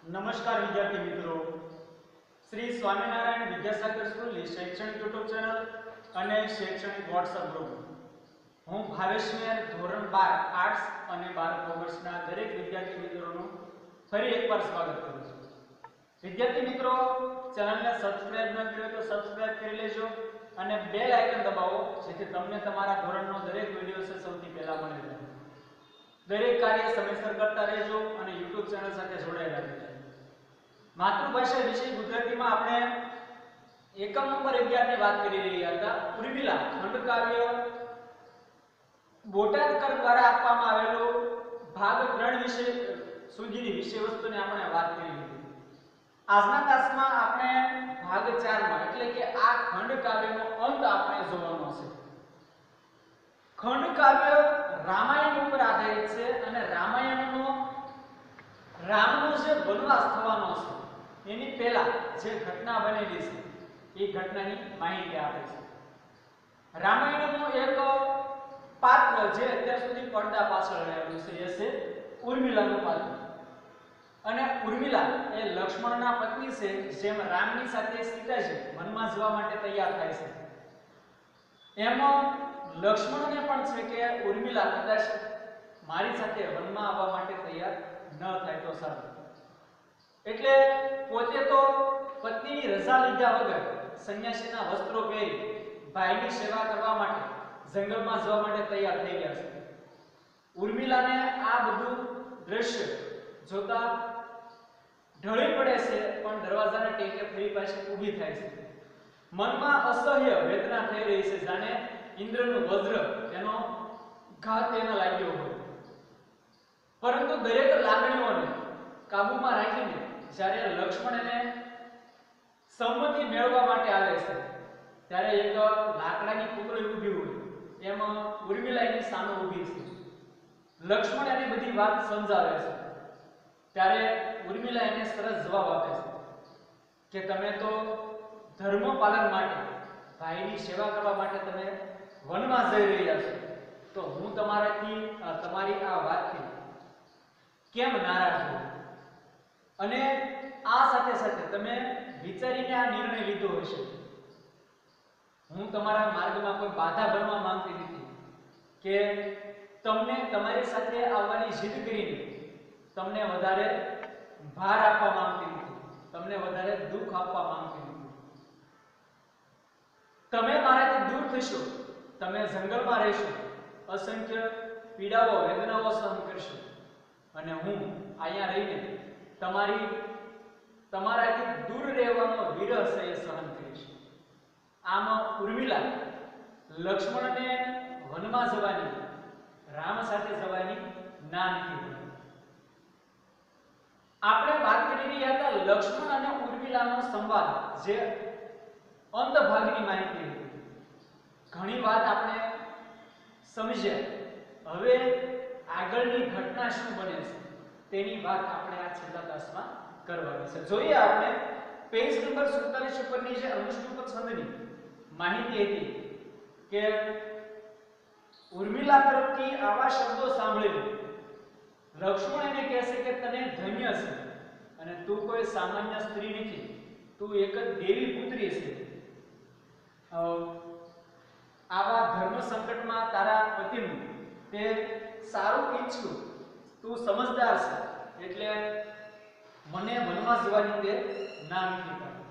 નમસ્કાર વિદ્યાર્થી મિત્રો, શ્રી સ્વામિનારાયણ વિદ્યાસાગર સ્કૂલની શૈક્ષણિક યુટ્યુબ ચેનલ અને શૈક્ષણિક વોટ્સએપ ગ્રુપ. હું ભાવેશ મેર ધોરણ 12 આર્ટ્સ અને 12 કોમર્સના દરેક વિદ્યાર્થી મિત્રોનું ફરી એકવાર સ્વાગત કરું છું. વિદ્યાર્થી મિત્રો, ચેનલને સબસ્ક્રાઇબ ન કરી તો સબસ્ક્રાઇબ કરી લેજો અને બેલ આઇકન દબાવો જેથી તમને તમારા ધોરણનો દરેક વિડિયો સૌથી પહેલા મળી રહે. દરેક કાર્ય સમયસર કરતા રહેજો અને YouTube ચેનલ સાથે જોડાયેલા રહેજો. માતૃભાષા વિષય ગુજરાતીમાં આપણે એકમ નંબર 11 ની વાત કરી રહ્યા હતા. ઉર્મિલા ખંડકાવ્ય બોટાદકર દ્વારા આપવામાં આવેલો ભાગ 3 વિશે સુધીની વિષય વસ્તુની આપણે વાત કરી હતી. આજના ક્લાસમાં આપણે ભાગ 4 માં એટલે કે આ ખંડકાવ્યનો અંત આપણે જોવાનો છે. ખંડકાવ્ય રામાયણ ઉપર આધારિત છે અને રામાયણનો રામનો જે વનવાસ થવાનો છે એની પહેલા જે ઘટના બનેલી છે એ ઘટનાની માહિતી આપે છે. રામાયણનો એક પાત્ર જે અત્યાર સુધી પડદા પાછળ રહેલું છે એ છે ઉર્મિલાનું પાત્ર. અને ઉર્મિલા એ લક્ષ્મણના પત્ની છે. જેમ રામની સાથે સીતાજી વનમાં જવા માટે તૈયાર થાય છે એમ લક્ષ્મણને પણ છે કે ઉર્મિલા કદાચ મારી સાથે વનમાં આવવા માટે તૈયાર ન થાય તો સારું. એટલે પોતે તો પત્નીની રજા લીધા વગર સંન્યાસીના વસ્ત્રો પહેરી ભાઈની સેવા કરવા માટે જંગલમાં જવા માટે તૈયાર થઈ ગયા છે. ઉર્મિલાને આ બધું દ્રશ્ય જોતા ઢળી પડે છે પણ દરવાજાના ટેકે ફરી પાછી ઊભી થાય છે. મનમાં અસહ્ય વેદના થઈ રહી છે, જાણે ઇન્દ્રનું વજ્ર એનો ઘાત એને લાગ્યો હોય. પરંતુ દરેક લાગણીઓને કાબૂમાં રાખીને જ્યારે લક્ષ્મણ એને સંમતિ મેળવવા માટે આવે છે ત્યારે એક લાકડાની પૂતળી ઊભી હોય એમ ઉર્મિલા એની સામે ઊભી છે. લક્ષ્મણ એને બધી વાત સમજાવે છે ત્યારે ઉર્મિલા એને સરસ જવાબ આપે છે કે તમે તો ધર્મ પાલન માટે ભાઈની સેવા કરવા માટે તમે વનમાં જઈ રહ્યા છો, તો હું તમારી આ વાતથી કેમ નારાજ છું? અને આ સાથે સાથે તમે વિચારીને આ નિર્ણય લીધો હશે. હું તમારા માર્ગમાં કોઈ બાધા બનવા માંગતી નથી કે તમને તમારી સાથે આવવાની જીદ કરીને તમને વધારે ભાર આપવા માંગતી નથી, તમને વધારે દુઃખ આપવા માંગતી નથી. તમે મારાથી દૂર થશો, તમે જંગલમાં રહેશો, અસંખ્ય પીડાઓ વેદનાઓ સહન કરશો અને હું અહીંયા રહીને તમારાથી દૂર રહેવાનો વિરહ છે એ સહન કરીશ. આમ ઉર્મિલા લક્ષ્મણને વનમાં જવાની, રામ સાથે જવાની ના નથી પાડી. આપણે વાત કરી રહ્યા હતા લક્ષ્મણ અને ઉર્મિલાનો સંવાદ, જે અંત ભાગની માહિતી હતી. ઘણી વાત આપણે સમજ્યા. હવે આગળની ઘટના શું બને છે તેની વાત આપણે આ છેલ્લા ક્લાસમાં કરવાની છે. જોઈએ આપણે પેજ નંબર 47 ઉપરની જે અનુષ્ટુપ છંદની માહિતી હતી કે ઉર્મિલા તરફથી આવા શબ્દો સાંભળીને લક્ષ્મણ એને કહે છે કે તને ધન્ય છે અને તું કોઈ સામાન્ય સ્ત્રી નથી, તું એક જ દેવી પુત્રી છે. આવા ધર્મ સંકટમાં તારા પતિનું તે સારું ઈચ્છું, તું સમજદાર છે એટલે મને વનમાં જવાની તે ના નથી પાડી.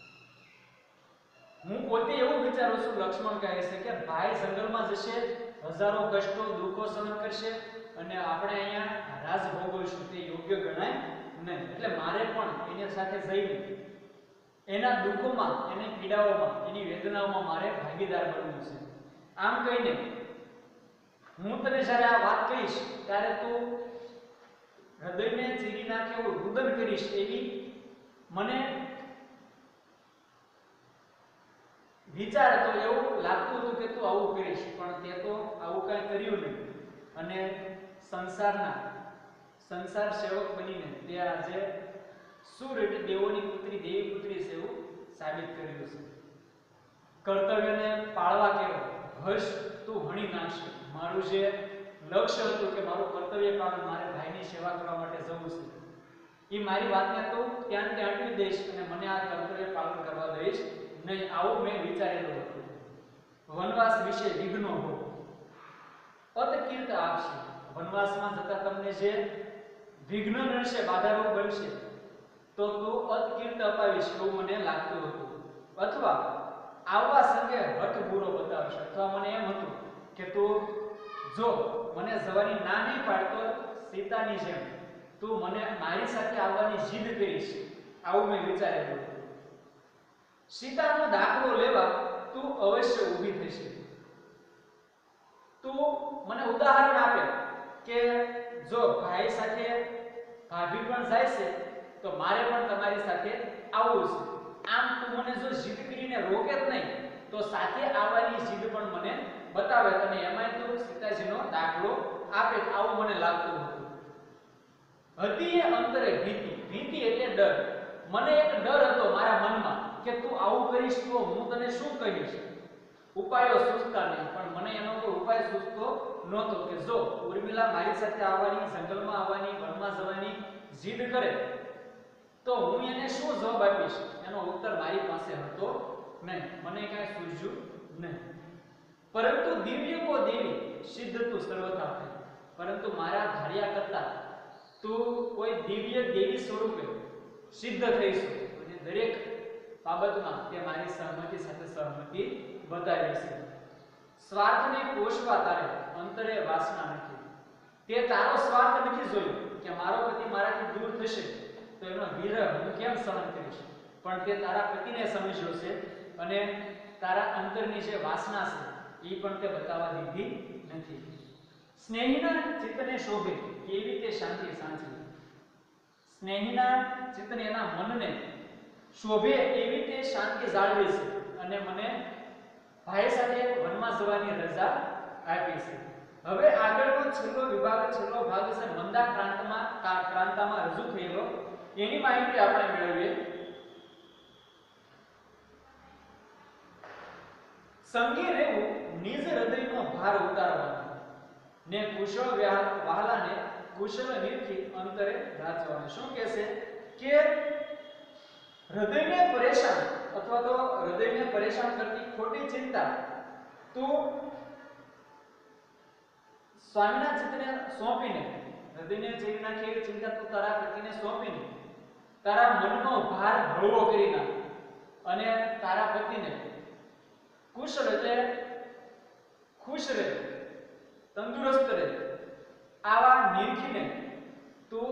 હું પોતે એવું વિચારું છું, લક્ષ્મણ કહે છે કે ભાઈ જંગલમાં જશે, હજારો કષ્ટો દુઃખો સહન કરશે અને આપણે અહીંયા રાજ ભોગવીશું, તે યોગ્ય ગણાય નહીં. એટલે મારે પણ એની સાથે જઈને એના દુઃખોમાં, એની પીડાઓમાં, એની વેદનાઓમાં મારે ભાગીદાર બનવું છે. આમ કહીને હું તને જ્યારે આ વાત કહીશ ત્યારે તું હૃદયને ચીરી નાખે એવું રુદન કરીશ એવી મને વિચાર હતો. એવું લાગતું હતું કે તું આવું કરીશ, પણ તે તો આવું કાંઈ કર્યું નહીં અને સંસાર સેવક બનીને તે આજે સુર એટલે દેવોની પુત્રી, દેવી પુત્રી છે એવું સાબિત કર્યું છે. કર્તવ્યને પાળવા કેવો હર્ષ તું હણી નાખશે. મારું જે લક્ષ્ય હતું કે મારું કર્તવ્ય પાલન, મારે ભાઈની સેવા કરવા માટે જવું છે, એ મારી વાતને તો ત્યાં ત્યાં અટવી દઈશ અને મને આ કર્તવ્ય પાલન કરવા દઈશ નહીં, આવું મેં વિચારેલું હતું. વનવાસ વિશે વિઘ્નો હો અતકીર્ત આપશે. વનવાસમાં જતા તમને જે વિઘ્ન નડશે, બાધારૂપ બનશે, તો તું અતકીર્ત અપાવીશ એવું મને લાગતું હતું. અથવા આવવા સંગે હઠ બુરો બતાવશે. અથવા મને એમ હતું કે તું જો મને જવાની ના નહીં પાડતો સીતાની જેમ તું મને મારી સાથે આવવાની જીદ કરીશ, આવું મેં વિચારેલું હતું. સીતાનો દાખલો લેવા તું અવશ્ય ઊભી થશે. તું મને ઉદાહરણ આપે કે જો ભાઈ સાથે ભાભી પણ જાય છે તો મારે પણ તમારી સાથે આવવું છે. આમ તું મને જો જીદ કરીને રોકે જ નહીં તો સાથે આવવાની જીદ પણ મને બતાવે અને એમાં તું સીતાજીનો દાખલો આપે, આવું મને લાગતું હતું. હતી અંતરે ભીતિ. ભીતિ એટલે ડર. મને એક ડર હતો મારા મનમાં કે તું આવું કરીશ તો હું તને શું કહીશ. ઉપાયો સૂચતા નહીં, પણ મને એનો કોઈ ઉપાય સૂચતો નહોતો કે જો ઉર્મિલા મારી સાથે આવવાની, જંગલમાં આવવાની, વનમાં જવાની જીદ કરે તો હું એને શું જવાબ આપીશ, એનો ઉત્તર મારી પાસે હતો નહીં. મને કાંઈ સૂઝ્યું નહીં. પરંતુ દિવ્ય કો દેવી સિદ્ધ તું સર્વથા થઈ. પરંતુ મારા ધાર્યા કરતા તું કોઈ દિવ્ય દેવી સ્વરૂપે સિદ્ધ થઈશું. અને દરેક બાબતમાં તે મારી સહમતિ સાથે સહમતિ બતાવી છે. સ્વાર્થને પોષવા તારે અંતરે વાસના નથી. તે તારો સ્વાર્થ નથી જોયો કે મારો પતિ મારાથી દૂર થશે તો એનો વિરહ હું કેમ સહન કરીશ, પણ તે તારા પતિને સમજ્યો છે અને તારા અંતરની જે વાસના છે એ પણ તે બતાવવા દીધી નથી. સ્નેહીના ચિત્તને શોભે કેવી તે શાંતિ સાંચવી. સ્નેહીના ચિત્તને, એના મનને શોભે એવી તે શાંતિ જાળવી છે અને મને ભાઈ સાથે વનમાં જવાની રજા આપી છે. હવે આગળનો છેલ્લો વિભાગ, છેલ્લો ભાગ છે મંદા ક્રાંતામાં રજૂ થયેલો, એની માહિતી આપણે મેળવીએ. સંગી રહેવું નિજ હૃદયનો ભાર ઉતારવાનો ને કુશળ વહાલાને કુશળ નીતિ અંતરે રાચવાનો. શું કહેશે કે હૃદયને પરેશાન અથવા તો હૃદયને પરેશાન કરતી ખોટી ચિંતા તું સ્વામીના ચિત્તને સોંપીને, હૃદયને ચીરી નાખી એવી ચિંતા તું તારા પતિને સોંપીને તારા મનનો ભાર હળવો કરી નાખ અને તારા પતિને કુશળ એટલે ખુશ રહે, તંદુરસ્ત રહે, આવા નિરખીને તું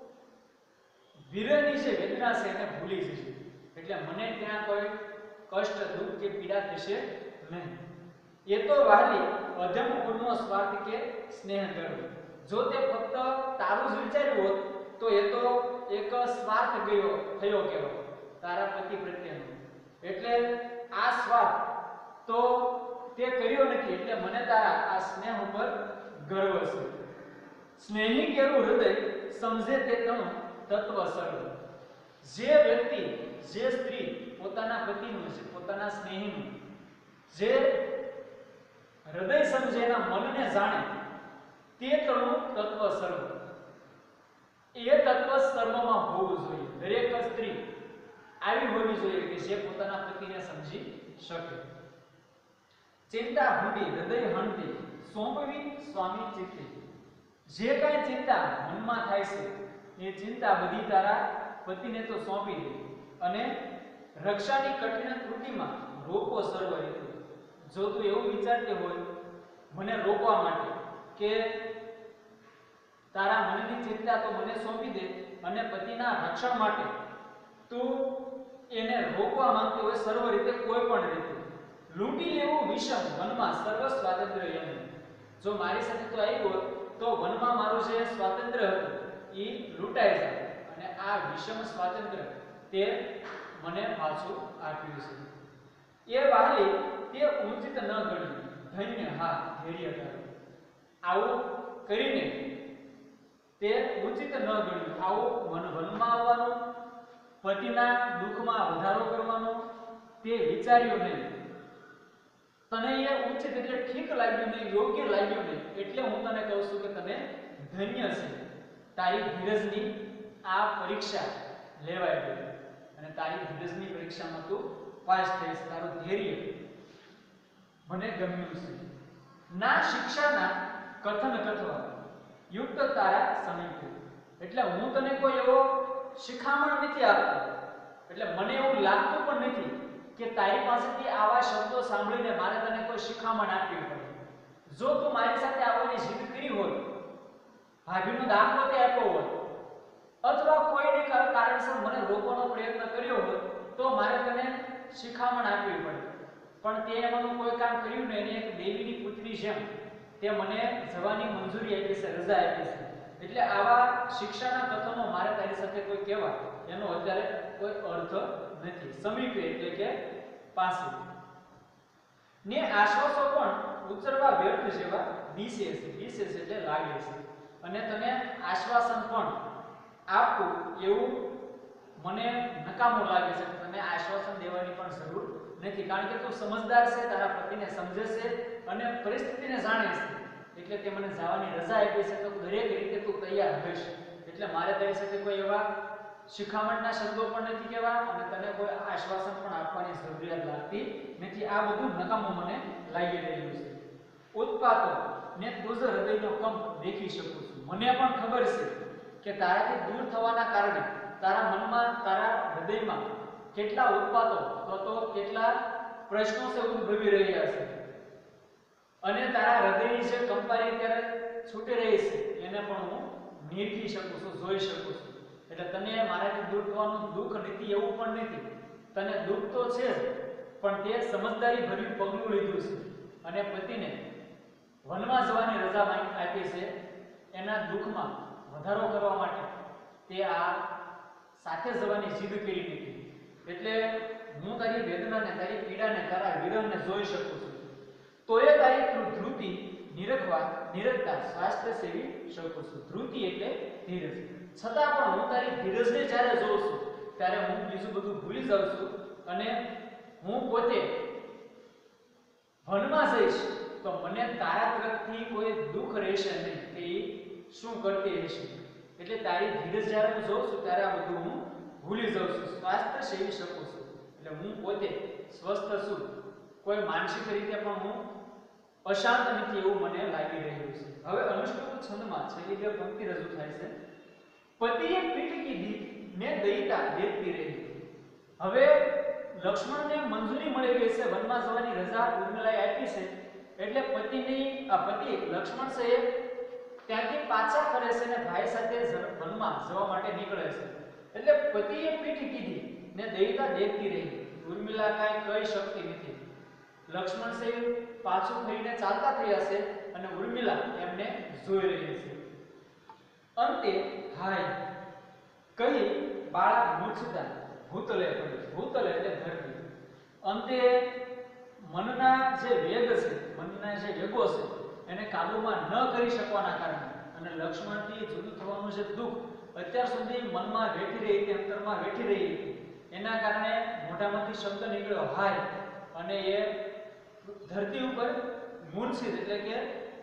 વિરહની જે વેદના છે એને ભૂલી જશે. એટલે મને ત્યાં કોઈ કષ્ટ, દુઃખ કે પીડા થશે નહીં. એ તો વહાલી અધમ ગુણનો સ્વાર્થ કે સ્નેહ કરવો. જો તે ફક્ત તારું જ વિચાર્યું હોત તો એ તો એક સ્વાર્થ થયો કહેવાય તારા પતિ પ્રત્યેનો. એટલે આ સ્વાર્થ તો તે કર્યો નથી, એટલે મને તારા આ સ્નેહ ઉપર ગર્વ છે. સ્નેહી કેરું હૃદય સમજે તે તણું તત્વ સર્વ. જે વ્યક્તિ, જે સ્ત્રી પોતાના પતિનું, પોતાના સ્નેહીનું જે હૃદય સમજે, એના મનને જાણે તે તણું તત્વ સર્વ. એ તત્વ સર્વમાં હોવું જોઈએ. દરેક સ્ત્રી આવી હોવી જોઈએ કે જે પોતાના પતિને સમજી શકે. ચિંતા હૂંડી હૃદય હણતી સોંપવી સ્વામી ચિત્તે. જે કાંઈ ચિંતા મનમાં થાય છે એ ચિંતા બધી તારા પતિને તો સોંપી દે અને રક્ષાની કઠિન ત્રુટિમાં રોકો સર્વ રીતે. જો તું એવું વિચારતી હોય મને રોકવા માટે કે તારા મનની ચિંતા તો મને સોંપી દે અને પતિના રક્ષણ માટે તું એને રોકવા માંગતી હોય સર્વ રીતે, કોઈ પણ રીતે લૂંટી લેવું વિષમ વનમાં સર્વ સ્વાતંત્ર્ય એમ. જો મારી સાથે તો આવ્યો તો વનમાં મારું જે સ્વાતંત્ર્ય હતું એ લૂંટાઈ જાય અને આ વિષમ સ્વાતંત્ર્ય તે મને પાછું આપ્યું છે. એ વાલી તે ઉચિત ન ગણ્યું, ધન્ય હા ધૈર્ય કર્યું. આવું કરીને તે ઉચિત ન ગણ્યું. આવું વનમાં આવવાનું, પતિના દુઃખમાં વધારો કરવાનો તે વિચાર્યું નહીં. તને એ ઉચિત એટલે ઠીક લાગ્યું નહીં, યોગ્ય લાગ્યું નહીં. એટલે હું તને કહું છું કે તને ધન્ય છે તારી ધીરજની આ પરીક્ષા લેવાઈ ગઈ અને તારી ધીરજની પરીક્ષામાં તું પાસ થઈશ, તારું ધૈર્ય મને ગમ્યું છે. ના શિક્ષાના કથન કથવા યુક્ત તારા સમીપે, એટલે હું તને કોઈ એવો શિખામણ નથી આપતો, એટલે મને એવું લાગતું પણ નથી કે તારી પાસેથી આવા શબ્દો સાંભળીને મારે તને કોઈ શિખામણ આપવી પડે. જો તું મારી સાથે આવવાની જીદ કરી હોત, ભાભીનો દાખલો તે આપ્યો હોત, અથવા કોઈને કારણસર મને રોકવાનો પ્રયત્ન કર્યો હોત, તો મારે તને શિખામણ આપવી પડે. પણ તે એમાંનું કોઈ કામ કર્યું ને, એને એક દેવીની પુત્રી જેમ તે મને જવાની મંજૂરી આપી છે, રજા આપી છે. એટલે આવા શિક્ષાના કથનો મારે તારી સાથે કોઈ કહેવા એનો અત્યારે કોઈ અર્થ નથી. સમીપે એટલે કે પાસે ને આશ્વાસો પણ ઉતરવા વ્યર્થ જેવા દિશે છે. દિશે છે એટલે લાગે છે. અને તને આશ્વાસન પણ આપવું એવું મને નકામું લાગે છે. તને આશ્વાસન દેવાની પણ જરૂર નથી, કારણ કે તું સમજદાર છે, તારા પતિને સમજે છે અને પરિસ્થિતિને જાણે છે. એટલે તે મને જવાની રજા આપી છે, તો દરેક રીતે તું તૈયાર હોઈશ. એટલે મારે તારી સાથે કોઈ એવા શિખામણના શબ્દો પણ નથી કહેવા અને તને કોઈ આશ્વાસન પણ આપવાની જરૂરિયાત લાગતી નથી. આ બધું નકામું મને લાગી રહ્યું છે. ઉત્પાતો ને તુજ હૃદયનો કંપ દેખી શકું છું. મને પણ ખબર છે કે તારાથી દૂર થવાના કારણે તારા મનમાં, તારા હૃદયમાં કેટલા ઉત્પાતો તો કેટલા પ્રશ્નો છે ઉદ્ભવી રહ્યા છે, અને તારા હૃદયની જે કંપારી ત્યારે છૂટી રહી છે એને પણ હું નિરખી શકું છું, જોઈ શકું છું. એટલે તને મારાથી દૂર થવાનું દુઃખ નથી એવું પણ નથી. તને દુઃખ તો છે જ, પણ તે સમજદારી ભર્યું પગલું લીધું છે અને પતિને વનમાં જવાની રજા આપી છે. એના દુઃખમાં વધારો કરવા માટે તે આ સાથે જવાની જીદ કરી નથી. એટલે હું તારી વેદનાને, તારી પીડાને, તારા વિરહને જોઈ શકું છું. તો એ તારી ધ્રુતિ નિરખતા સ્વાસ્થ્ય સેવી શકું છું. ધ્રુતિ એટલે ધીરજ. છતાં પણ હું તારી ધીરજને જ્યારે જોઉં છું ત્યારે હું બીજું બધું ભૂલી જાઉં છું અને હું પોતે વનમાં જઈશ તો મને તારા તરફથી કોઈ દુઃખ રહેશે નહીં કે શું કરતી રહેશે. એટલે તારી ધીરજ જ્યારે હું જોઉં છું ત્યારે આ બધું હું ભૂલી જાઉં છું, સ્વાસ્થ્ય સેવી શકું છું. એટલે હું પોતે સ્વસ્થ છું, કોઈ માનસિક રીતે પણ હું અશાંત નથી એવું મને લાગી રહ્યું છે. હવે અનુષ્ટુપ છંદમાં છેલ્લી બે પંક્તિ રજૂ થાય છે. પતિએ પીઠ કીધી ને દયિતા દેખતી રહી. હવે લક્ષ્મણને મંજૂરી મળી ગઈ છે, વનમાં જવાની રજા ઉર્મિલાએ આપી છે. એટલે પતિ લક્ષ્મણ છે ત્યાંથી પાછા ફરે છે અને ભાઈ સાથે વનમાં જવા માટે નીકળે છે. એટલે પતિએ પીઠ કીધી ને દયિતા દેખતી રહી. ઉર્મિલા કાંઈ કહી શકતી નથી. લક્ષ્મણ છે પાછું ફરીને ચાલતા થયા છે અને ઉર્મિલા એમને જોઈ રહી છે. અંતે હાય કહી બાળા મૂર્છતા ભૂતલે પડી. ભૂતલે એટલે ધરતી. અંતે મનના જે વેગ છે, મનના જે વેગો છે એને કાબૂમાં ન કરી શકવાના કારણે અને લક્ષ્મણથી જુદું થવાનું જે દુઃખ અત્યાર સુધી મનમાં વેઠી રહી હતી, અંતરમાં વેઠી રહી હતી, એના કારણે મોઢામાંથી શબ્દ નીકળ્યો હાય, અને એ ધરતી ઉપર મૂર્છિત એટલે કે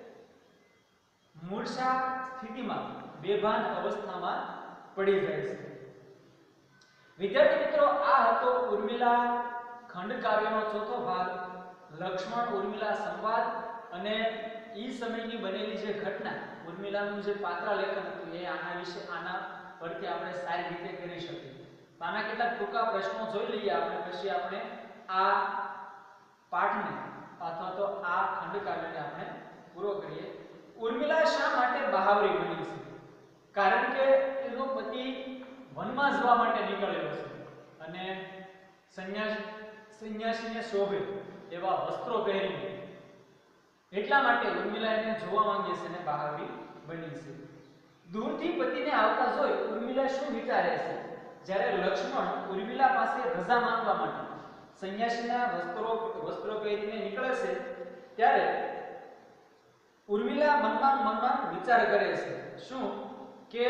મૂર્છા સ્થિતિમાં, બેભાન અવસ્થામાં પડી જાય છે. વિદ્યાર્થી મિત્રો, આ હતો ઉર્મિલા ખંડકાવ્યનો ચોથો ભાગ, લક્ષ્મણ ઉર્મિલા સંવાદ. અને ઈ સમયની બનેલી જે ઘટના, ઉર્મિલાનું જે પાત્ર લેખન હતું એ આના પરથી આપણે સારી રીતે કરી શકીએ. આના કેટલાક ટૂંકા પ્રશ્નો જોઈ લઈએ આપણે, પછી આપણે આ પાઠને અથવા તો આ ખંડકાવ્યને આપણે પૂરો કરીએ. ઉર્મિલા શા માટે બહાવરી બની છે? કારણ કે એનો પતિ વનમાં જવા માટે નીકળેલો છે અને સંન્યાસીને શોભે એવા વસ્ત્રો પહેરીને, એટલા માટે ઉર્મિલા એને જોવા માંગે છે અને બહાવરી બની છે. દૂરથી પતિને આવતા જોઈ ઉર્મિલા શું વિચારે છે? જ્યારે લક્ષ્મણ ઉર્મિલા પાસે રજા માંગવા માટે સંન્યાસીના વસ્ત્રો પહેરીને નીકળે છે ત્યારે ઉર્મિલા મનમાં વિચાર કરે છે. શું કે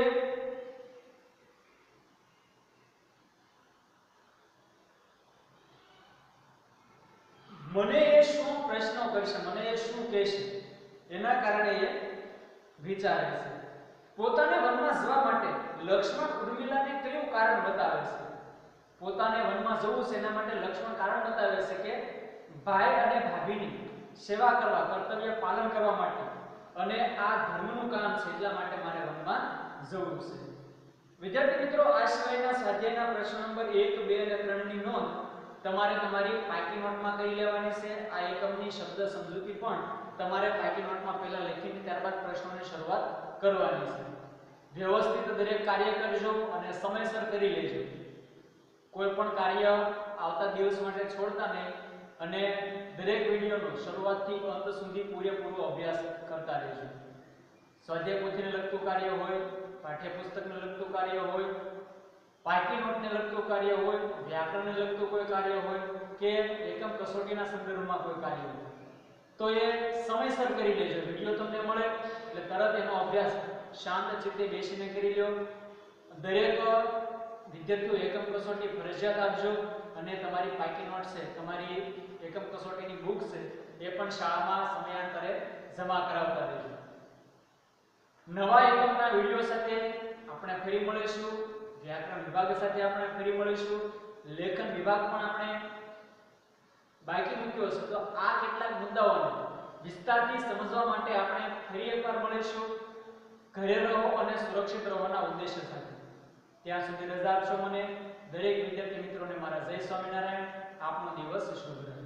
મને એ શું પ્રશ્નો કરશે, મને એ શું કહેશે, એના કારણે એ વિચારે છે. પોતાને વનમાં જવા માટે લક્ષ્મણ ઉર્મિલાને કયું કારણ બતાવે છે? પોતાને વનમાં જવું છે એના માટે લક્ષ્મણ કારણ બતાવે છે કે ભાઈ અને ભાભીની સેવા કરવા, કર્તવ્ય પાલન કરવા માટે અને આ ધર્મનું કામ છે એટલા માટે મારે વનમાં જવું છે. વિદ્યાર્થી મિત્રો, આ સિવાયના સ્વાધ્યાયના પ્રશ્ન નંબર 1, 2 અને 3 ની નોંધ તમારે તમારી પાકી નોટમાં કરી લેવાની છે. આ એકમની શબ્દ સમજૂતી પણ તમારે પાકી નોટમાં પહેલા લખીને ત્યારબાદ પ્રશ્નોની શરૂઆત કરવાની છે. વ્યવસ્થિત દરેક કાર્ય કરજો અને સમયસર કરી લેજો. કોઈ પણ કાર્ય આવતા દિવસ માટે છોડતા નહીં અને દરેક વિડિયોનો શરૂઆતથી અંત સુધી પૂરેપૂરો અભ્યાસ કરતા રહેજો. સ્વાધ્યાય પોથીને લગતું કાર્ય હોય, પાઠ્યપુસ્તકને લગતું કાર્ય હોય, પાકી નોટને લગતું કાર્ય હોય, વ્યાકરણને લગતું કોઈ કાર્ય હોય કે એકમ કસોટીના સંદર્ભમાં કોઈ કાર્ય હોય તો એ સમયસર કરી લેજો. વિડિયો તમને મળે એટલે તરત એનો અભ્યાસ શાંત ચિત્તે બેસીને કરી લો. દરેક વિદ્યાર્થીઓ એકમ કસોટી ફરજિયાત આપજો અને તમારી પાકી નોટ છે, તમારી એકમ કસોટીની બુક છે એ પણ શાળામાં સમયાંતરે જમા કરાવતા રહેજો. નવા એકમના વિડિયો સાથે આપણે ફરી મળીશું. વ્યાકરણ વિભાગ સાથે આપણે ફરી મળીશું. લેખન વિભાગ પણ આપણે બાકી મૂક્યો છે તો આ કેટલાક મુદ્દાઓને વિસ્તારથી સમજવા માટે આપણે ફરી એકવાર મળીશું. ઘરે રહો અને સુરક્ષિત રહેવાના ઉદ્દેશ્ય સાથે. ત્યાં સુધી રજા આપશો મને. દરેક વિદ્યાર્થી મિત્રોને મારા જય સ્વામિનારાયણ. આપનો દિવસ શુભ રહે.